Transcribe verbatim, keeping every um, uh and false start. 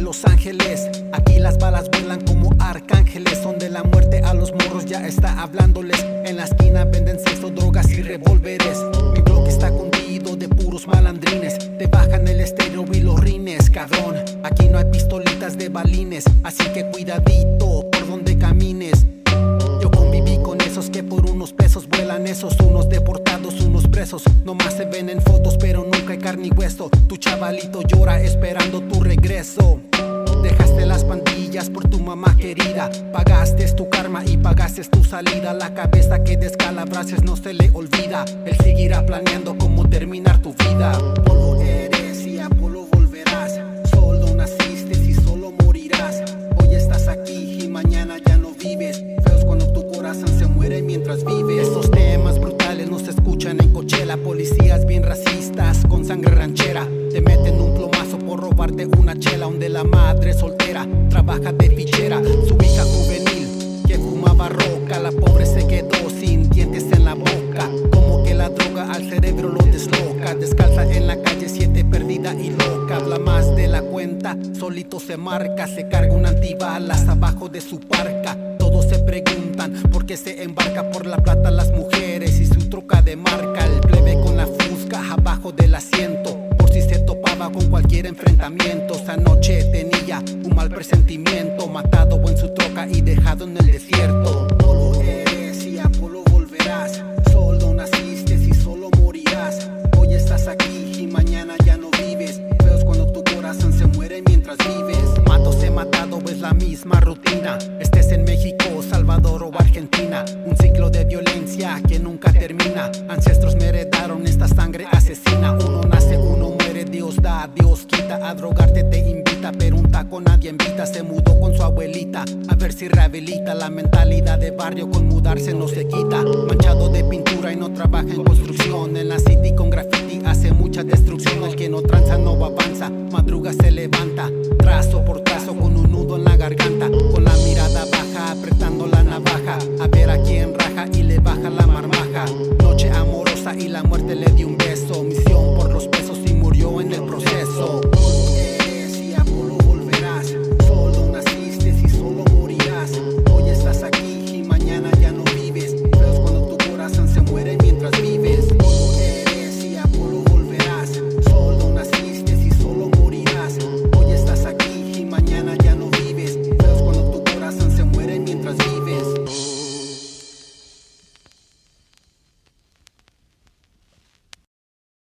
Los Ángeles. Aquí las balas vuelan como arcángeles. Son de la muerte a los morros, ya está hablándoles. En la esquina venden sexo, drogas y revólveres. Mi bloque está cundido de puros malandrines. Te bajan el estéreo y los rines, cabrón. Aquí no hay pistolitas de balines, así que cuidadito por donde camines. Yo conviví con esos que por unos pesos vuelan esos. Unos deportados, unos presos. Nomás se ven en fotos pero nunca hay carne y hueso. Tu chavalito llora esperando tu regreso. Dejaste las pandillas por tu mamá querida. Pagaste tu karma y pagaste tu salida. La cabeza que descalabraces no se le olvida. Él seguirá planeando cómo terminar tu vida. Polvo eres y a polvo volverás. Solo naciste y solo morirás. Hoy estás aquí y mañana ya no vives. Feos cuando tu corazón se muere mientras vives. Estos temas brutales no se escuchan en Coachella. Policías bien racistas con sangre ranchera. Te meten un plomazo por robarte una chela. Donde la madre soltera trabaja de fichera. Su hija juvenil que fumaba roca. La pobre se quedó sin dientes en la boca. Como que la droga al cerebro lo desloca. Descalza en la calle, siete perdida y loca. Habla más de la cuenta, solito se marca. Se carga un antibalas abajo de su parca. Todos se preguntan por qué se embarca. Por la plata las mujeres y su troca de marca. El plebe con la fusca abajo del asiento, por si se topaba con cualquier enfrentamiento. Esa noche tenía un mal presentimiento. Matado en su troca y dejado en el desierto. Polvo eres y a polvo volverás. Solo naciste y solo morirás. Hoy estás aquí y mañana ya no vives. Feos cuando tu corazón se muere mientras vives. Matos he matado, es la misma rutina. Estés en México, Salvador o Argentina. Un ciclo de violencia que nunca termina. Ancestros me heredaron esta sangre asesina. Uno nace, uno muere, Dios da, Dios quita. A drogarte te invita, pero un taco nadie invita. Se mudó con su abuelita, a ver si rehabilita. La mentalidad de barrio con mudarse no se quita. Manchado de pintura y no trabaja en construcción. En la city con graffiti hace mucha destrucción. El que no tranza no avanza, madruga se levanta. Trazo por trazo con un nudo en la garganta. Con la mirada baja, apretando la navaja. A ver a quién raja y le baja la marmaja. Noche amorosa y la muerte le dio un beso. Mis